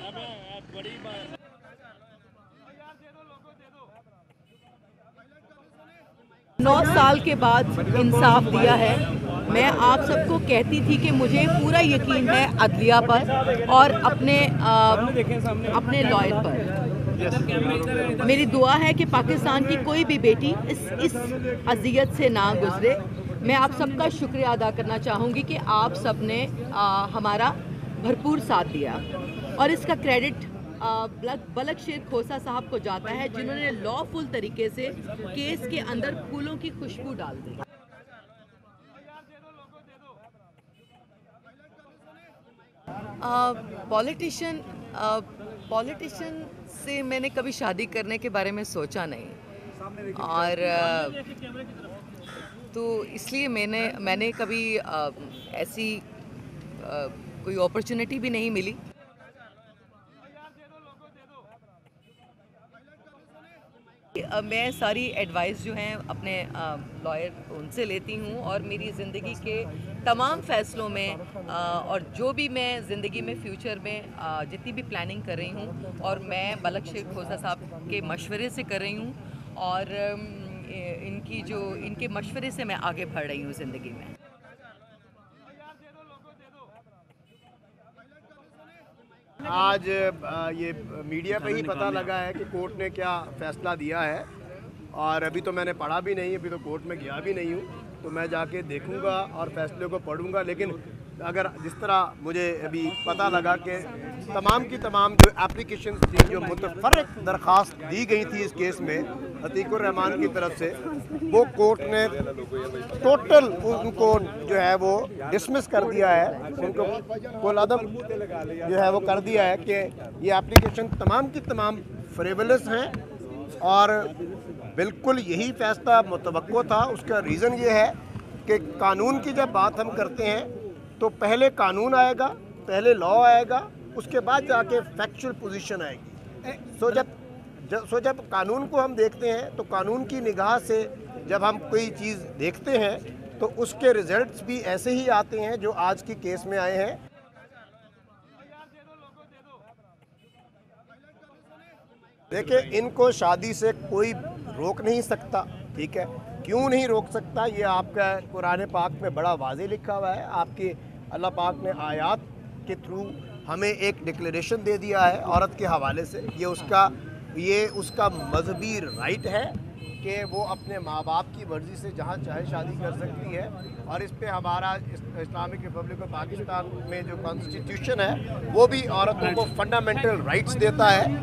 9 साल के बाद इंसाफ दिया है। मैं आप सबको कहती थी कि मुझे पूरा यकीन है अदलिया पर और अपने लॉयर पर। मेरी दुआ है कि पाकिस्तान की कोई भी बेटी इस अजियत से ना गुजरे। मैं आप सबका शुक्रिया अदा करना चाहूँगी कि आप सब ने हमारा भरपूर साथ दिया और इसका क्रेडिट बलक खोसा साहब को जाता है, जिन्होंने लॉफुल तरीके से केस के अंदर फूलों की खुशबू डाल दी। पॉलिटिशियन से मैंने कभी शादी करने के बारे में सोचा नहीं और तो इसलिए मैंने कभी ऐसी कोई अपॉर्चुनिटी भी नहीं मिली। मैं सारी एडवाइस जो हैं अपने लॉयर उनसे लेती हूँ और मेरी ज़िंदगी के तमाम फ़ैसलों में और जो भी मैं ज़िंदगी में फ्यूचर में जितनी भी प्लानिंग कर रही हूँ और मैं बलक खोसा साहब के मशवरे से कर रही हूँ और इनके मशवरे से मैं आगे बढ़ रही हूँ ज़िंदगी में। आज ये मीडिया पे ही पता लगा है कि कोर्ट ने क्या फ़ैसला दिया है और अभी तो मैंने पढ़ा भी नहीं, अभी तो कोर्ट में गया भी नहीं हूँ, तो मैं जाके देखूँगा और फैसले को पढ़ूँगा। लेकिन अगर जिस तरह मुझे अभी पता लगा कि तमाम की तमाम जो एप्लीकेशंस थी, जो मुतफर्रिक दरख्वास्त दी गई थी इस केस में अतीकुर रहमान की तरफ से, वो कोर्ट ने टोटल उनको जो है वो डिसमिस कर दिया है, उनको कुलअदम जो है वो कर दिया है कि ये एप्लीकेशन तमाम की तमाम फ्रिवलस हैं और बिल्कुल यही फैसला मुतवक्को था। उसका रीज़न ये है कि कानून की जब बात हम करते हैं तो पहले कानून आएगा, पहले लॉ आएगा, उसके बाद जाके फैक्चुअल पोजीशन आएगी। जब कानून को हम देखते हैं तो कानून की निगाह से जब हम कोई चीज़ देखते हैं तो उसके रिजल्ट्स भी ऐसे ही आते हैं जो आज की केस में आए हैं। देखिए, इनको शादी से कोई रोक नहीं सकता, ठीक है? क्यों नहीं रोक सकता, ये आपका कुरान पाक में बड़ा वाज़े लिखा हुआ है। आपके अल्लाह पाक ने आयात के थ्रू हमें एक डिक्लेरेशन दे दिया है औरत के हवाले से। ये उसका मजहबी राइट है कि वो अपने माँ बाप की मर्ज़ी से जहाँ चाहे शादी कर सकती है और इस पे हमारा इस्लामिक रिपब्लिक ऑफ पाकिस्तान में जो कॉन्स्टिट्यूशन है वो भी औरतों को फंडामेंटल राइट्स देता है।